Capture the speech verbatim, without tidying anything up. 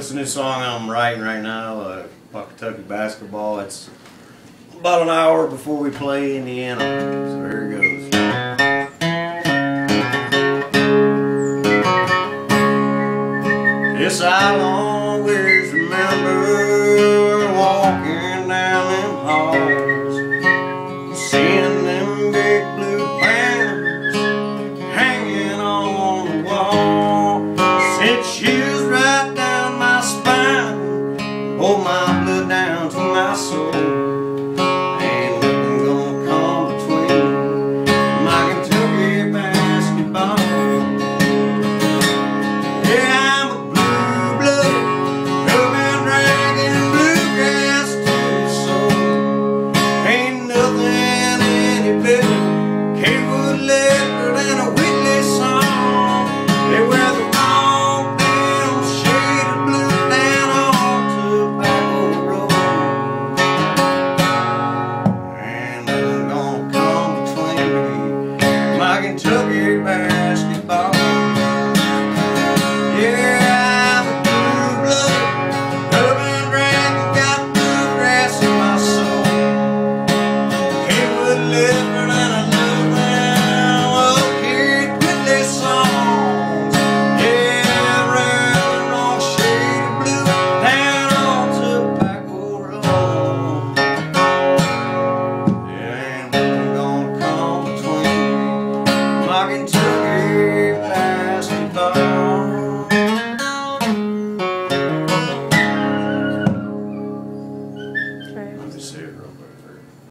This is a new song I'm writing right now, uh, Pawcatucky basketball. It's about an hour before we play Indiana, so here it goes. Yes, I'll always remember walking down them halls, seeing them big blue pants hanging on the wall. Sent chills right down my spine. Oh my